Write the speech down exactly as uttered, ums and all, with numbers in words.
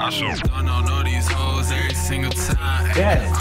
I sure don't know these hoes every single time. Yeah.